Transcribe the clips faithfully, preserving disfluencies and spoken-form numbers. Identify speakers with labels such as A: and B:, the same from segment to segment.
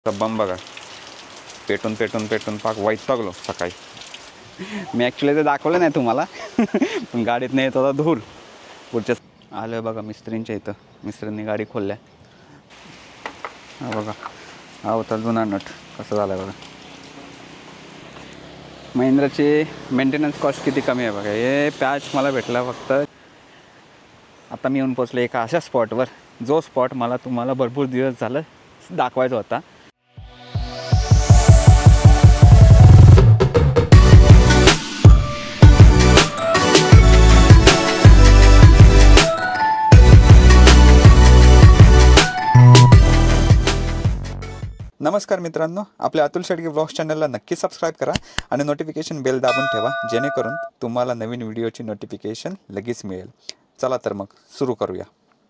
A: बंब बघा पेटून पेटून पेटून पाक वैतागलो सकाळी. मी ॲक्च्युली ते दाखवलं नाही तुम्हाला पण गाडीत नाही येत होता धूर. पुढच्या आलं आहे बघा मिस्त्रींच्या इथं. मिस्त्रींनी गाडी खोलल्या. हा बघा हा होता जुना नट कसं झालं आहे बघा. महिंद्राची मेंटेनन्स कॉस्ट किती कमी आहे बघा. हे पॅच मला भेटला फक्त. आता मी येऊन पोचलो एका अशा स्पॉटवर जो स्पॉट मला तुम्हाला भरपूर दिवस झालं दाखवायचा होता. नमस्कार मित्रांनो, आपल्या अतुल शेडगे ब्लॉग्स चॅनलला नक्की सबस्क्राईब करा आणि नोटिफिकेशन बेल दाबून ठेवा, जेणेकरून तुम्हाला नवीन व्हिडिओची नोटिफिकेशन लगेच मिळेल. चला तर मग सुरू करूया.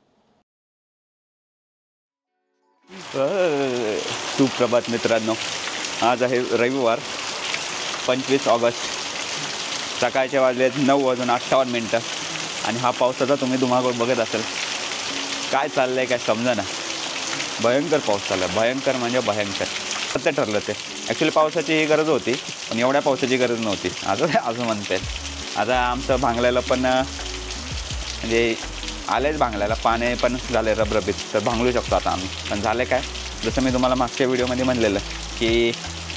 A: सुप्रभात मित्रांनो, आज आहे रविवार पंचवीस ऑगस्ट. सकाळचे वाजले नऊ वाजून अठ्ठावन्न मिनटं आणि हा पावसाचा तुम्ही धुमाकूळ बघत असेल. काय चाललं आहे काय समजा ना. भयंकर पाऊस चालला आहे, भयंकर म्हणजे भयंकर. सत्य ठरलं ते. ॲक्च्युली पावसाची ही गरज होती पण एवढ्या पावसाची गरज नव्हती असं असं म्हणता येईल. आता आमचं भांगल्याला पण म्हणजे आलेच भांगल्याला पाणी पण झाले रबरबीत, तर भांगलू शकतो आता आम्ही. पण झालं काय, जसं मी तुम्हाला मागच्या व्हिडिओमध्ये म्हणलेलं की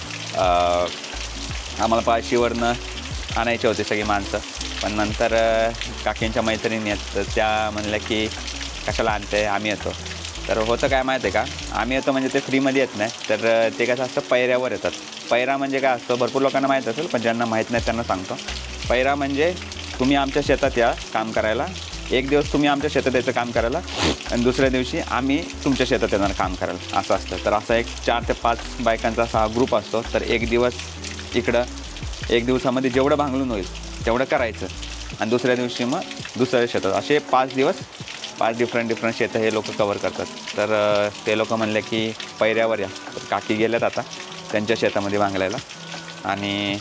A: आम्हाला पाचशीवरनं आणायचे होते सगळी माणसं, पण नंतर काकींच्या मैत्रिणी आहेत तर त्या म्हणल्या की कशाला आणते, आम्ही येतो. तर होतं काय माहिती आहे का, आम्ही येतो म्हणजे ते फ्रीमध्ये येत नाही, तर ते कसं असतं पैऱ्यावर येतात. पैरा म्हणजे काय असतं भरपूर लोकांना माहीत असेल, पण ज्यांना माहीत नाही त्यांना सांगतो. पैरा म्हणजे तुम्ही आमच्या शेतात या काम करायला, एक दिवस तुम्ही आमच्या शेतात यायचं काम करायला आणि दुसऱ्या दिवशी आम्ही तुमच्या शेतात येणार काम करायला, असं असतं. तर असा एक चार ते पाच बायकांचा असा ग्रुप असतो. तर एक दिवस इकडं एक दिवसामध्ये जेवढं भांगलून होईल तेवढं करायचं आणि दुसऱ्या दिवशी मग दुसऱ्या शेतात, असे पाच दिवस पाच डिफरंट डिफरंट शेतं हे लोक कवर करतात. तर ते लोक म्हणले की पैऱ्यावर या. तर काकी गेल्यात आता त्यांच्या शेतामध्ये भांगलायला आणि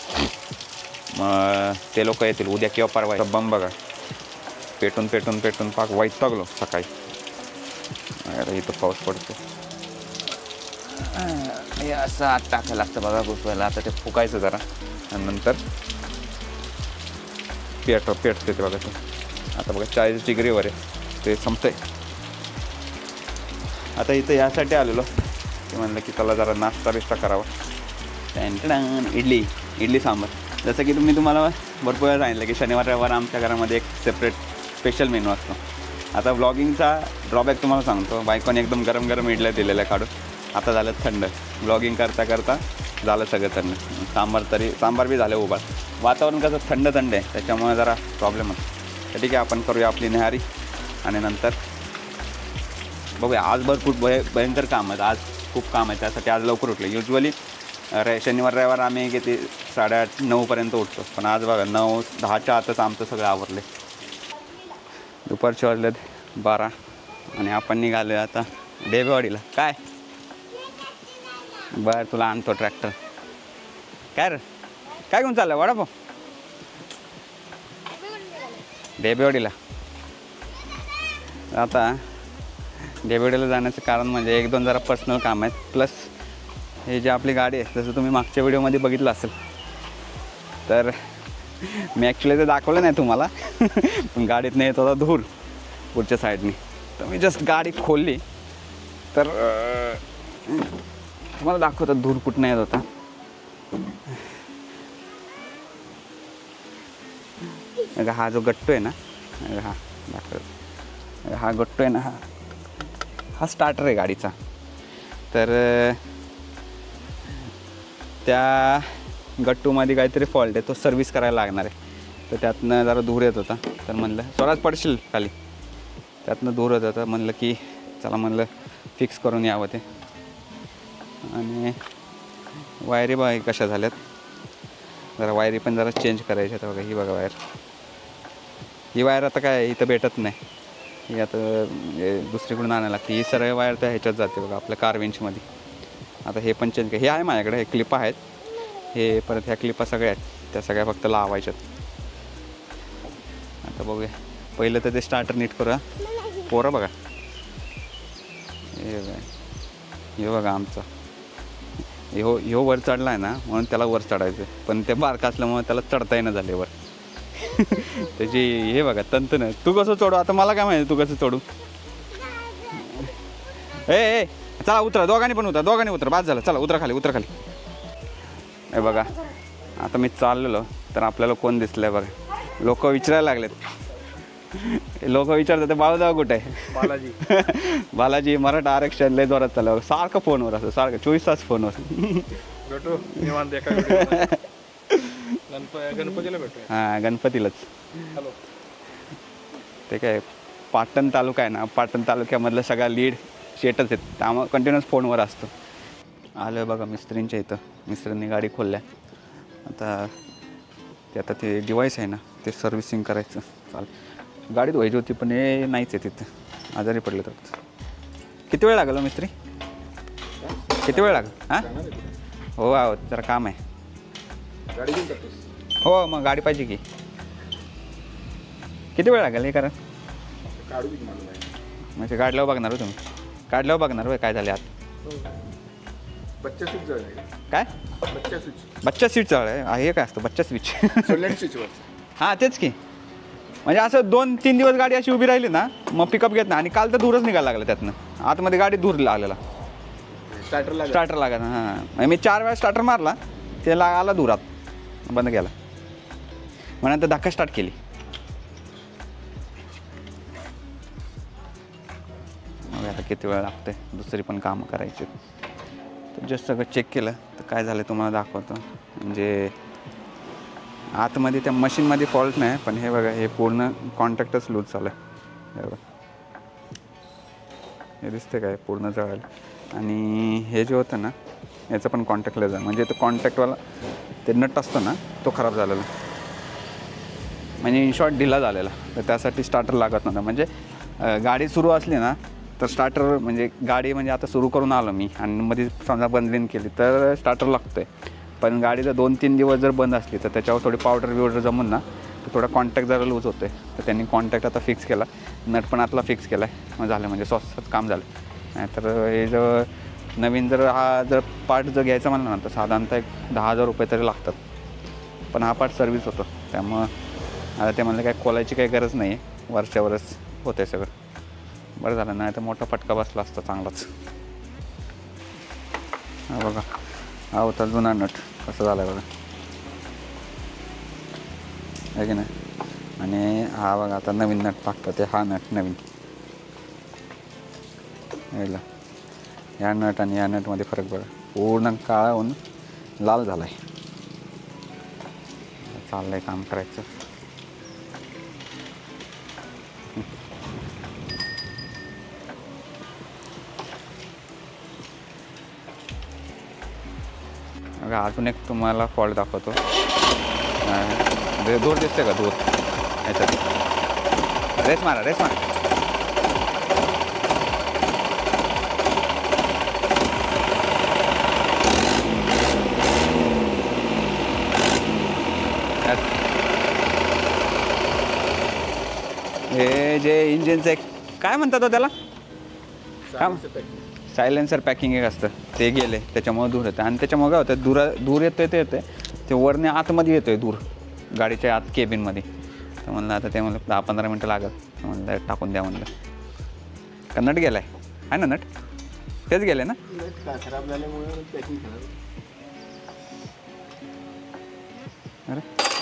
A: मग ते लोक येतील उद्या किंवा परवा. बंब बघा पेटून पेटून पेटून पाक वैतागलो सकाळी. अरे इथं पाऊस पडतो. हे असं आत टाकायला लागतं बघा घुसवायला. आता ते फुकायचं जरा आणि नंतर पेट पेटते ते बघा. ते आता बघा चाळीस डिग्रीवर आहे, ते संपतंय. आता इथं ह्यासाठी आलेलो ते म्हणलं की चला जरा नाश्ता बिस्ता करावा. टॅन इडली इडली सांबार. जसं की तुम्ही तुम्हाला भरपूर वेळा सांगितलं की शनिवार रविवार आमच्या घरामध्ये एक सेपरेट स्पेशल मेनू असतो. आता ब्लॉगिंगचा ड्रॉबॅक तुम्हाला सांगतो, बायकोने एकदम गरम गरम इडल्या दिलेल्या काढून. आता झालं थंड. ब्लॉगिंग करता करता झालं सगळं थंड. सांबार तरी सांबार बी झालं उभा. वातावरण कसं थंड थंड आहे त्याच्यामुळे जरा प्रॉब्लेम होतो. तर ठीक आहे, आपण करूया आपली न्याहारी आणि नंतर बघूया. आज भरपूर भय भयंकर काम आहेत, आज खूप काम आहे, त्यासाठी आज लवकर उठले. युजली रे शनिवार रविवार आम्ही किती साडेआठ नऊपर्यंत उठतो, पण आज बघा नऊ दहाच्या आतच आमचं सगळं आवरले. दुपारचे वाजलेत बारा आणि आपण निघालो आता डेबेवाडीला. काय बरं तुला आणतो ट्रॅक्टर. काय रे काय घेऊन चाललं वडापाव डेबेवाडीला. आता डेबेवाडीला जाण्याचं कारण म्हणजे एक दोन जरा पर्सनल काम आहेत, प्लस हे जे आपली गाडी आहे जसं तुम्ही मागच्या व्हिडिओमध्ये बघितलं असेल. तर मी ॲक्च्युली ते दाखवलं नाही तुम्हाला पण गाडीत नाही येत होता धूर पुढच्या साईडनी. तर मी जस्ट गाडी खोलली तर तुम्हाला दाखवतात धूर कुठं येत होता. हा जो गट्टू आहे ना, हा दाखवत हा गट्टू आहे ना, हा हा स्टार्टर आहे गाडीचा. तर त्या गट्टूमध्ये काहीतरी फॉल्ट आहे, तो सर्व्हिस करायला लागणार आहे. तर त्यातनं जरा धूर येत होता, तर म्हणलं स्वराज पडशील खाली. त्यातनं धूर येत होता, म्हणलं की चला म्हणलं फिक्स करून यावं ते. आणि वायरी बघा कशा झाल्यात, जरा वायरी पण जरा चेंज करायच्या. तर बघा ही बघा वायर, ही वायर आता काय इथं भेटत नाही, ही आता दुसरीकडून आणायला लागते. ही सरळ वायर तर ह्याच्यात जाते बघा आपल्या कार वेंचमध्ये. आता हे पण चेंज, हे आहे माझ्याकडे, हे क्लिपा आहेत हे, परत ह्या क्लिपा सगळ्या आहेत, त्या सगळ्या फक्त लावायच्यात. आता बघूया, पहिलं तर ते स्टार्टर नीट करूया. पोरं बघा हे बघा हे बघा आमचा ह्यो ह्यो वर चढला आहे ना म्हणून त्याला वर चढायचं, पण ते बारका असल्यामुळे त्याला चढता येणं झाले वर. त्याची हे बघा तंत नाही. तू कसं चढू आता मला काय माहिती तू कसं चढू. ए ए चला उतरा, दोघांनी पण उतरा, दोघांनी उतरा, बाद झालं. चला उतरा खाली, उतरा खाली. हे बघा आता मी चाललेलो तर आपल्याला कोण दिसलंय बघा. लोक विचारायला लागलेत, लोक विचारतात बाळूदाव कुठे आहे. बालाजी बालाजी मराठा आरक्षण लय जोरात चाललं सारखं फोनवर असं, सारखं चोवीस तास फोनवर.
B: गणपतीला भेटू.
A: हां गणपतीलाच. ते काय पाटण तालुका आहे ना, पाटण तालुक्यामधलं सगळा लीड शेटच आहेत, त्यामुळे कंटिन्युअस फोनवर असतो. आलं बघा मिस्त्रींच्या इथं, मिस्त्रींनी गाडी खोलल्या. आता ते आता ते डिवाईस आहे ना ते सर्व्हिसिंग करायचं. चाल गाडी धुवायची होती पण हे नाहीच आहे तिथं, आजारी पडले तर. किती वेळ लागेल मिस्त्री, किती वेळ लागेल. हां हो आहो जरा काम आहे.
B: गाडी घेऊन जातोस.
A: हो मग गाडी पाहिजे की. किती वेळ लागेल हे कारण
B: काढू दे मला.
A: म्हणजे काढल्यावर बघणार हो तुम्ही, काढल्यावर बघणार होय काय झाले आत.
B: बच्चा स्विच जळ
A: काय
B: बच्चा स्विच
A: बच्चा स्विच जळ आहे हे काय असतं बच्चा स्विच.
B: सोलंट स्विचवर.
A: हां तेच की. म्हणजे असं दोन तीन दिवस गाडी अशी उभी राहिली ना मग पिकअप घेत नाही. आणि काल तर धूरच निघायला लागलं त्यातनं, आतमध्ये गाडी धूर लागलेला.
B: स्टार्टर लाग
A: स्टार्टर लागत हां. मी चार वेळा स्टार्टर मारला ते लाग आला धुरात, बंद केला. मग नंतर धक्का स्टार्ट केली. मग आता किती वेळ लागते, दुसरी पण कामं करायची. तर जस्ट सगळं चेक केलं तर काय झालं तुम्हाला दाखवतो. म्हणजे आतमध्ये त्या मशीनमध्ये फॉल्ट नाही, पण हे बघा हे पूर्ण कॉन्टॅक्टच लूज झालं आहे. हे बघा हे दिसते काय पूर्ण जळालं. आणि हे जे होतं ना याचं पण कॉन्टॅक्ट लूज आहे. म्हणजे तो कॉन्टॅक्टवाला ते नट असतो ना तो खराब झालेला, म्हणजे इन शॉर्ट ढिला झालेला. तर त्यासाठी स्टार्टर लागत नव्हतं. म्हणजे गाडी सुरू असली ना तर स्टार्टर म्हणजे गाडी म्हणजे आता सुरू करून आलो मी आणि मध्ये समजा बंद बिन केली तर स्टार्टर लागतं आहे. पण गाडी जर दोन तीन दिवस जर बंद असली तर त्याच्यावर थोडी पावडर बिवडर जमून ना तर थोडा कॉन्टॅक्ट जरा लूज होतो आहे. तर त्यांनी कॉन्टॅक्ट आता फिक्स केला, नट पण आतला फिक्स केला आहे. मग झालं म्हणजे स्वस्तच काम झालं. नाहीतर हे जर नवीन जर हा जर पार्ट जर घ्यायचा म्हणलं ना तर साधारणतः एक दहा हजार रुपये तरी लागतात. पण हा पार्ट सर्व्हिस होतो त्यामुळं आता ते म्हणलं काय खोलायची काही गरज नाही आहे, वरच्यावरच होतं आहे सगळं. बरं झालं नाही तर मोठा फटका बसला असता चांगलाच. हा बघा हा होता जुना नट कसं झाला बघा आहे की नाही. आणि हा बघा आता नवीन नट टाकतात ते, हा नट नवीन यायला. या नट आणि या नटमध्ये फरक बघा, पूर्ण काळा होऊन लाल झाला आहे. चाललं आहे काम करायचं. बघा अजून एक तुम्हाला फॉल्ट दाखवतो. दूर दिसते का दूर याच्यात. रेस मारा रेस मारा. हे जे इंजिनचं एक काय म्हणतात हो त्याला, काय सायलेन्सर पॅकिंग एक असतं ते गेले त्याच्यामुळे दूर येतं. आणि त्याच्यामुळे काय होतं दूर दूर येतं ते येते ते वरने आतमध्ये येतो आहे दूर गाडीच्या आत केबिनमध्ये. तर म्हणलं आता ते म्हणलं दहा पंधरा मिनटं लागत, म्हणलं टाकून द्या म्हणलं. का नट गेला आहे आहे ना नट तेच गेले ना.
B: खराब झाल्यामुळे पॅकिंग खराब.
A: अरे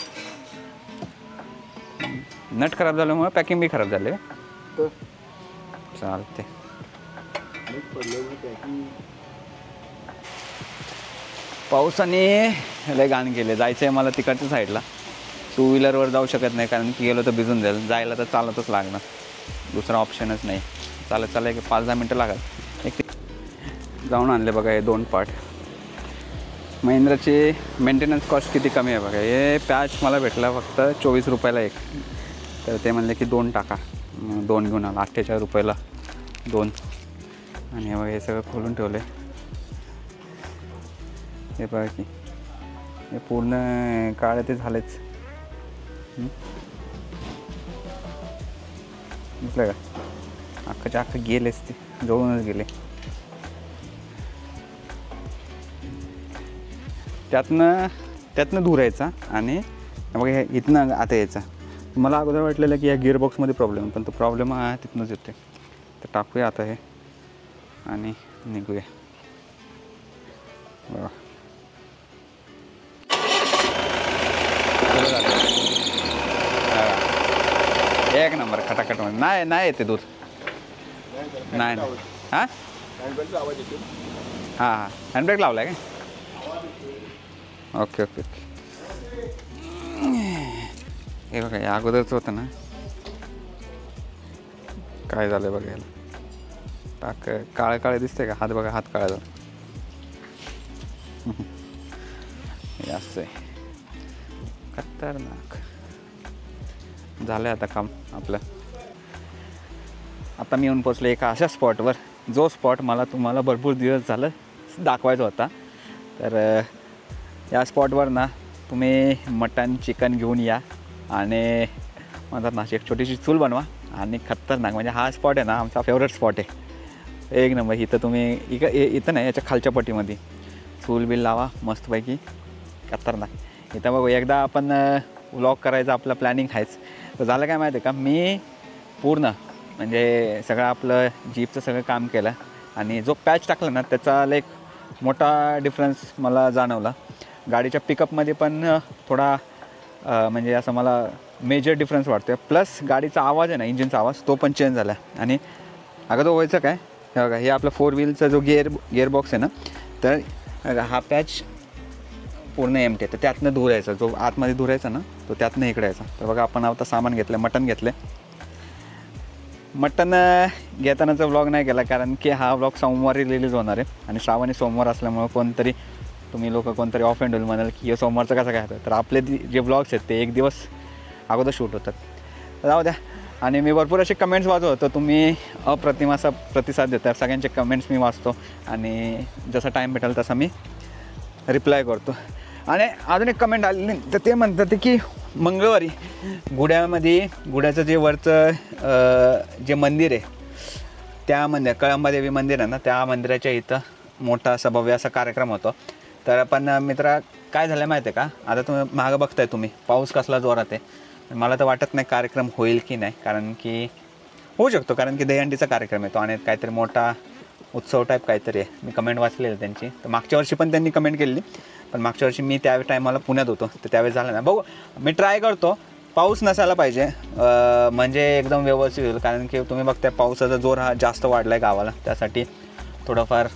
A: नट खराब झाल्यामुळे पॅकिंग बी खराब झाले. चालते. पावसाने लय घाण गेले. जायचं आहे मला तिकडच्या साईडला, टू व्हीलरवर जाऊ शकत नाही कारण की गेलो तर भिजून जाईल. जायला तर चालतच लागणार, दुसरा ऑप्शनच नाही. चालत चाललं की पाच दहा मिनटं लागत. एक जाऊन आणले बघा हे दोन पार्ट. महिंद्राची मेंटेनन्स कॉस्ट किती कमी आहे बघा. हे पॅच मला भेटला फक्त चोवीस रुपयाला एक. तर ते म्हणले की दोन टाका, दोन घेऊन आला अठ्ठेचाळीस रुपयाला दोन. आणि बघा हे सगळं खोलून ठेवलं आहे. हे बघा की हे पूर्ण काळं ते झालेच. दिसलं का अख्खाच्या अख्खं गेलेच ते, जळूनच गेले. त्यातनं त्यातनं दूर यायचा आणि बघा हे इथनं आता यायचा. मला अगोदर वाटलेलं की या गिअरबॉक्समध्ये प्रॉब्लेम, पण तो प्रॉब्लेम हा तिथनंच येते. तर टाकूया आता हे आणि निघूया. बघा एक नंबर खटाखट मध्ये नाही नाही येते दूर नाही नाही. हां
B: हँडबॅगचा आवाज येतो.
A: हां हां हँडब्रेक लावला आहे काय? Okay okay okay. हे बघा या अगोदरच होतं ना, काय झालं बघा याला. टाक काळे काळे दिसते का? हात बघा, हात काळा झाला. हे असं आहे, खतरनाक झालं आता काम आपलं. आता मी येऊन पोचलो एका अशा स्पॉटवर, जो स्पॉट मला तुम्हाला भरपूर दिवस झालं दाखवायचा होता. तर या स्पॉटवर ना तुम्ही मटन चिकन घेऊन या आणि म्हणतात ना एक छोटीशी चूल बनवा आणि खतरनाक. म्हणजे हा स्पॉट आहे ना आमचा फेवरेट स्पॉट आहे, एक नंबर. इथं तुम्ही इक इथं नाही याच्या खालच्या पट्टीमध्ये चूल बिल लावा मस्तपैकी, खतरनाक. इथं बघू एकदा आपण व्लॉग करायचं आपलं प्लॅनिंग आहेच. तर झालं काय माहिती आहे का, मी पूर्ण म्हणजे सगळं आपलं जीपचं सगळं काम केलं आणि जो पॅच टाकला ना त्याचा एक मोठा डिफरन्स मला जाणवला. गाडीच्या पिकअपमध्ये पण थोडा म्हणजे असं मला मेजर डिफरन्स वाटतो. प्लस गाडीचा आवाज आहे ना, इंजिनचा आवाज तो पण चेंज झाला. आणि अगं तो व्हायचं काय, हे बघा हे आपलं फोर व्हीलचा जो गिअर गिअरबॉक्स आहे ना, तर हा पॅच पूर्ण एमटी आहे. तर त्यातनं दूर यायचा, जो आतमध्ये दूर यायचा ना तो त्यातनं इकडे यायचा. तर बघा आपण आता सामान घेतलं, मटण घेतलं. मटण घेतानाचा व्लॉग नाही केला कारण की हा व्लॉग सोमवारी रिलीज होणार आहे आणि श्रावणी सोमवार असल्यामुळं कोणतरी तुम्ही लोक कोणतरी ऑफेंड होईल, म्हणाल की हे सोमवारचं कसं काय होतं. तर आपले जे व्लॉग्स आहेत ते एक दिवस अगोदर शूट होतात. जाऊ द्या. आणि मी भरपूर असे कमेंट्स वाचत होतो, तुम्ही अप्रतिम असा प्रतिसाद देता. सगळ्यांचे कमेंट्स मी वाचतो आणि जसा टाईम भेटेल तसा मी रिप्लाय करतो. आणि अजून एक कमेंट आलेली, तर ते म्हणतात की मंगळवारी गुड्यामध्ये गुड्याचं जे वरचं जे मंदिर आहे त्या मंदिर कळंबादेवी मंदिर आहे ना, त्या मंदिराच्या इथं मोठा असा भव्य असा कार्यक्रम होतो. तर पण मित्रा काय झालं माहिती आहे का, आता तुम्ही मागं बघताय तुम्ही पाऊस कसला जोरात आहे. मला तर वाटत नाही कार्यक्रम होईल की नाही, कारण की होऊ शकतो कारण की दहीहंडीचा कार्यक्रम आहे तो आणि काहीतरी मोठा उत्सव टाईप काहीतरी आहे. मी कमेंट वाचलेली त्यांची. तर मागच्या वर्षी पण त्यांनी कमेंट केली, पण मागच्या वर्षी मी त्या टायमाला पुण्यात होतो तर त्यावेळेस झालं ना. बघू मी ट्राय करतो, पाऊस नसायला पाहिजे म्हणजे एकदम व्यवस्थित होईल. कारण की तुम्ही बघताय पावसाचा जोर हा जास्त वाढला आहे गावाला, त्यासाठी थोडंफार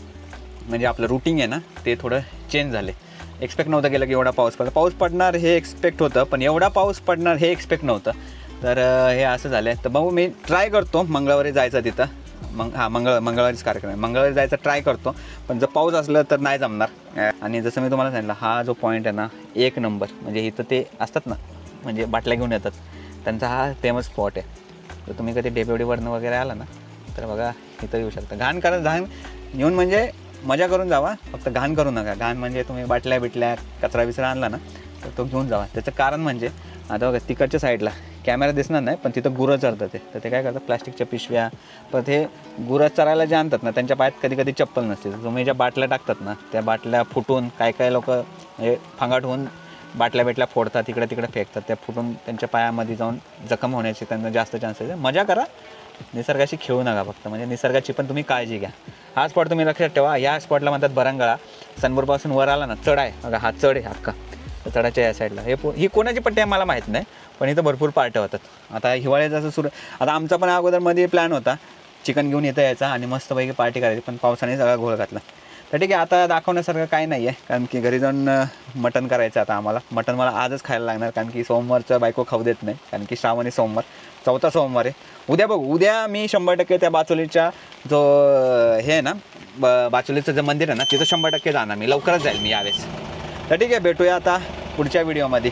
A: म्हणजे आपलं रुटीन आहे ना ते थोडं चेंज झाले. एक्सपेक्ट नव्हतं केलं की एवढा पाऊस पडला. पाऊस पडणार हे एक्सपेक्ट होतं, पण एवढा पाऊस पडणार हे एक्सपेक्ट नव्हतं. तर हे असं झालं आहे. तर बघू मी ट्राय करतो मंगळवारी जायचं तिथं. मग हां मंगळ मंगळवारीच कार्यक्रम आहे, मंगळवारी जायचा ट्राय करतो. पण जर पाऊस असलं तर नाही जमणार. आणि जसं मी तुम्हाला सांगितलं हा जो पॉईंट आहे ना एक नंबर, म्हणजे इथं ते असतात ना म्हणजे बाटल्या घेऊन येतात, त्यांचा हा फेमस स्पॉट आहे. तर तुम्ही कधी डेबेवडीवरनं वगैरे आला ना तर बघा इथं येऊ शकता. घाण करत घाण येऊन म्हणजे मजा करून जावा, फक्त घाण करू नका. घाण म्हणजे तुम्ही बाटल्या बिटल्या कचरा बिचरा आणला ना तर तो घेऊन जावा. त्याचं कारण म्हणजे आता बघा तिकडच्या साईडला कॅमेरा दिसणार नाही, पण तिथं गुरं चरतात ते. तर ते काय करतात प्लास्टिकच्या पिशव्या, पण ते गुरं चरायला जे आणतात ना त्यांच्या पायात कधी कधी चप्पल नसते. तुम्ही ज्या बाटल्या टाकतात ना त्या बाटल्या फुटून काय काय लोक म्हणजे फांगाट होऊन बाटल्या बिटल्या फोडतात, तिकडे तिकडे फेकतात. त्या फुटून त्यांच्या पायामध्ये जाऊन जखम होण्याचे त्यांना जास्त चान्सेस आहे. मजा करा, निसर्गाशी खेळू नका फक्त, म्हणजे निसर्गाची पण तुम्ही काळजी घ्या. हा स्पॉट तुम्ही लक्षात ठेवा. या स्पॉटला म्हणतात बरंगळा. सनपूरपासून वर आला ना चढ आहे बघा, हा चढ आहे अख्खा. तर चढाच्या या साईडला हे ही कोणाची पट्टी आहे मला माहीत नाही, पण इथं भरपूर पार्ट्या होतात. आता हिवाळ्यात जसं सुरू, आता आमचा पण अगोदरमध्ये प्लॅन होता चिकन घेऊन येता यायचा आणि मस्तपैकी पार्टी करायची, पण पावसाने सगळा घोळ घातला. तर ठीक आहे, आता दाखवण्यासारखं काही नाही आहे, कारण की घरी जाऊन मटण करायचं आता आम्हाला. मटण मला आजच खायला लागणार, कारण की सोमवारचं बायको खाऊ देत नाही, कारण की श्रावणी सोमवार चौथा सोमवार आहे. उद्या बघू, उद्या मी शंभर टक्के त्या बाचोलीच्या जो हे आहे ना ब बाचोलीचं जे मंदिर आहे ना तिथं शंभर टक्के जाणार मी, लवकरच जाईल मी यावेळेस. तर ठीक आहे, भेटूया आता पुढच्या व्हिडिओमध्ये.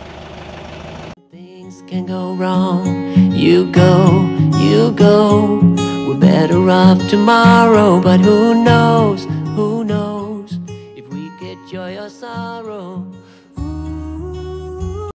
C: Can go wrong, you go, you go. We're better off tomorrow, but who knows?